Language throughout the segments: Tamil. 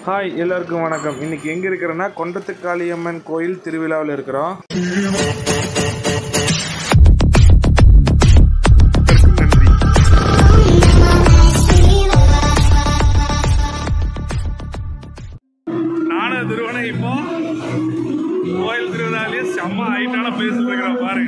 ஹாய் எல்லாருக்கும் வணக்கம். இன்னைக்கு எங்கே இருக்கிறோன்னா கொண்டத்து காளியம்மன் கோயில் திருவிழாவில் இருக்கிறோம். நன்றி. நானும் திருவனை இப்போ கோயில் திருவிழாலேயே செம்ம ஹைட்டான பிளேஸ்ல இருக்கிறோம் பாருங்க.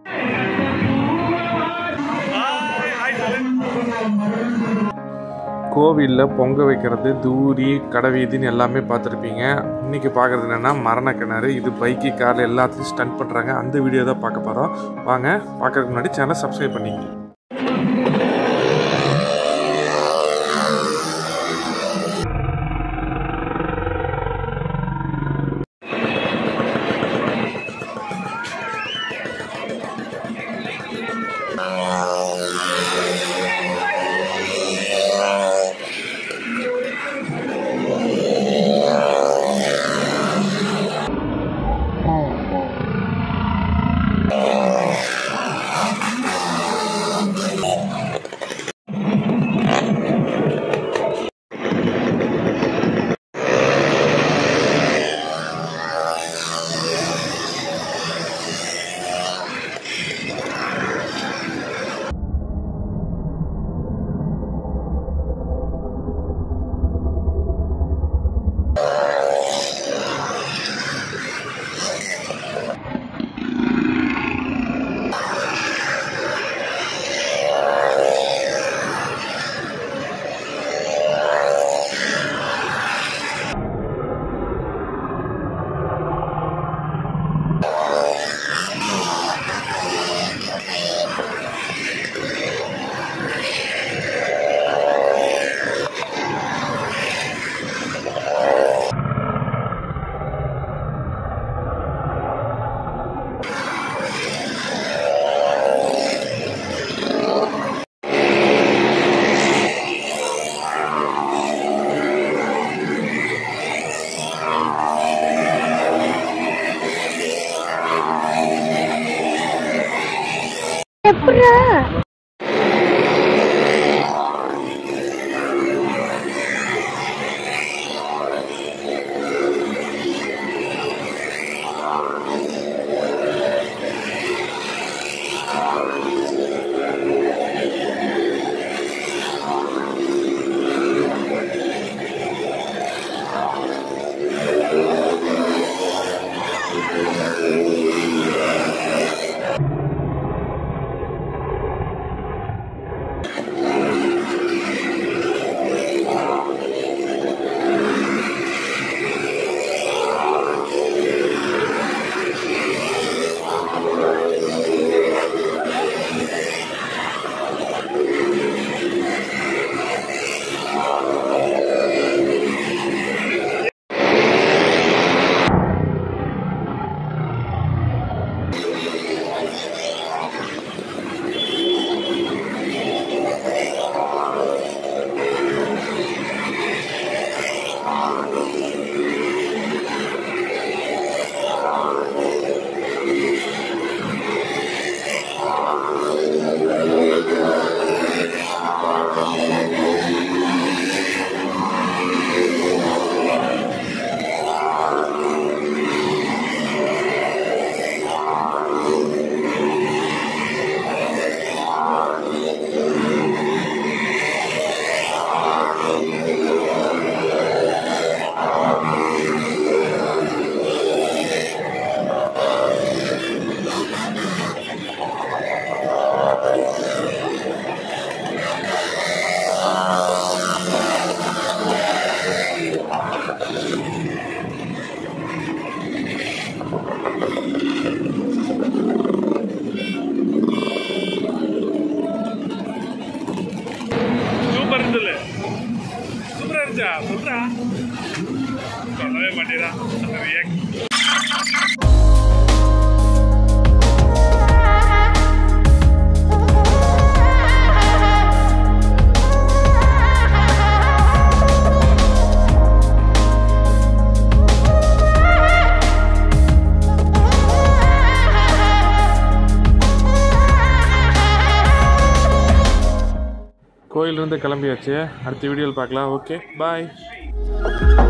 கோவிலில் பொங்க வைக்கிறது, தூரி, கடைவீதின்னு எல்லாமே பார்த்துருப்பீங்க. இன்றைக்கி பார்க்குறது என்னென்னா மரண கிணறு. இது பைக்கு, காரில் எல்லாத்துலையும் ஸ்டண்ட் பண்ணுறாங்க. அந்த வீடியோ தான் பார்க்க போகிறோம். வாங்க, பார்க்குறதுக்கு முன்னாடி சேனல் சப்ஸ்கிரைப் பண்ணிங்க. சூப்பரா இருந்துச்சா? சொல்றா, சொல்லவே மாட்டேறா. கோயிலிருந்து கிளம்பியாச்சு. அடுத்த வீடியோவில் பார்க்கலாம். ஓகே, பாய்.